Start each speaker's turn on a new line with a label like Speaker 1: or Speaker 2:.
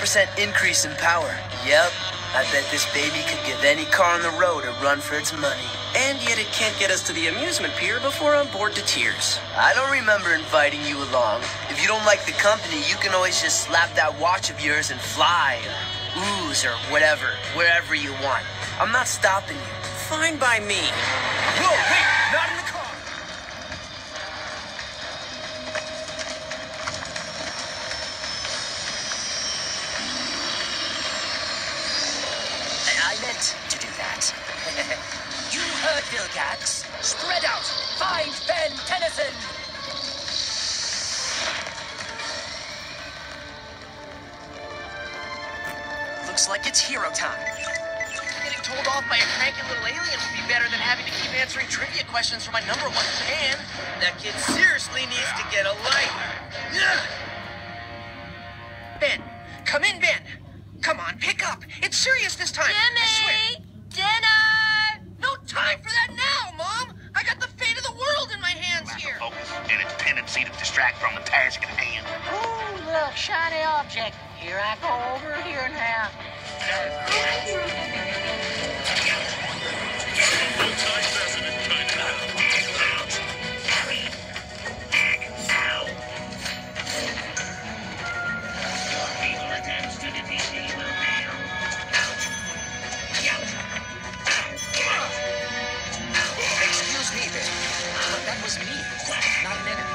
Speaker 1: 10% increase in power. Yep, I bet this baby could give any car on the road a run for its money.
Speaker 2: And yet it can't get us to the amusement pier before I'm bored to tears.
Speaker 1: I don't remember inviting you along. If you don't like the company, you can always just slap that watch of yours and fly, or ooze, or whatever, wherever you want. I'm not stopping you.
Speaker 2: Fine by me.
Speaker 1: Whoa, wait, not in the car!
Speaker 3: I meant to do that. You heard Vilgax. Spread out. Find Ben Tennyson. Looks like it's hero time.
Speaker 4: Getting told off by a cranky little alien would be better than having to keep answering trivia questions from my #1 fan. That kid seriously needs to get a life. Ben, come in, Ben. Come on, pick up. It's serious this time. I swear.
Speaker 5: Jimmy! Dinner!
Speaker 4: No time for that now, Mom. I got the fate of the world in my hands here.
Speaker 6: Focus and its tendency to distract from the task at hand.
Speaker 7: Ooh, look, shiny object. Here I go over here now.
Speaker 3: Excuse me, Ben, but that was me, not an enemy.